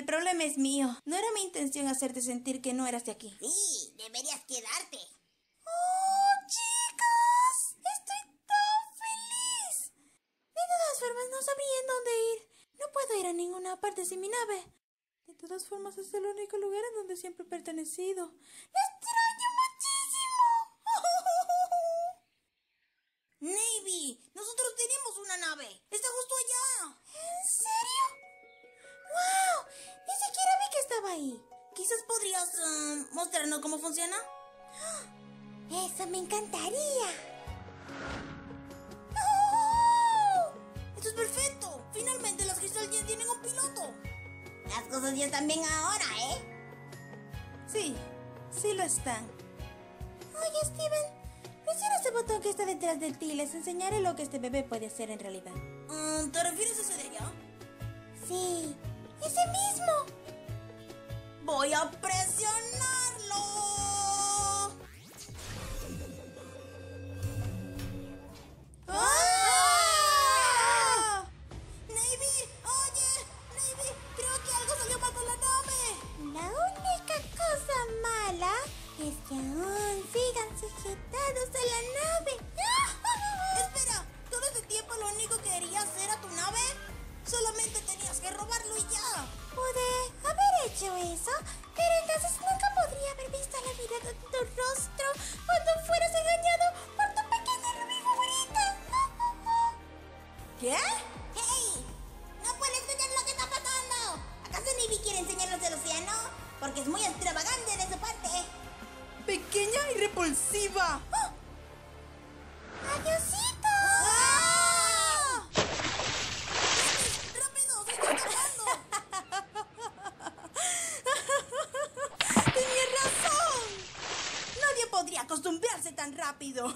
El problema es mío. No era mi intención hacerte sentir que no eras de aquí. Sí, deberías quedarte. ¡Oh, chicos! ¡Estoy tan feliz! De todas formas, no sabría en dónde ir. No puedo ir a ninguna parte sin mi nave. De todas formas, es el único lugar en donde siempre he pertenecido. ¡La extraño muchísimo! Navy, nosotros tenemos una nave. Está justo allá. ¿En serio? ¡Wow! Ni siquiera vi que estaba ahí. Quizás podrías mostrarnos cómo funciona. Eso me encantaría. ¡Oh! Esto es perfecto. Finalmente las Crystal Gems tienen un piloto. Las cosas ya están bien ahora, ¿eh? Sí, sí lo están. Oye, Steven, presiona ese botón que está detrás de ti y les enseñaré lo que este bebé puede hacer en realidad. ¿Te refieres a ese de allá? Sí, ese mismo. Voy a presionarlo. ¡Ah! Navy, oye, Navy, creo que algo salió mal con la nave. La única cosa mala es que aún sigan sujetados a la nave. Espera, ¿todo este tiempo lo único que querías era tu nave? Solamente tenías que robarlo y ya. Pude haber hecho eso, pero entonces nunca podría haber visto la mirada de tu rostro cuando fueras engañado por tu pequeña rubí favorita. ¿Qué? ¡Hey! ¿No puedes entender lo que está pasando? ¿Acaso Navy quiere enseñarnos el océano? Porque es muy extravagante de su parte. ¡Pequeña y repulsiva! ¡Oh! ¡Adiosito! ¡Ah! ¡Rápido! ¡Se está escapando! ¡Tenías razón! Nadie podría acostumbrarse tan rápido.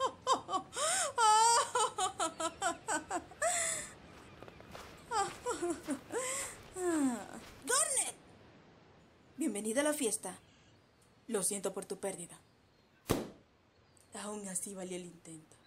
¡Garnet! Bienvenida a la fiesta. Lo siento por tu pérdida. Aún así valió el intento.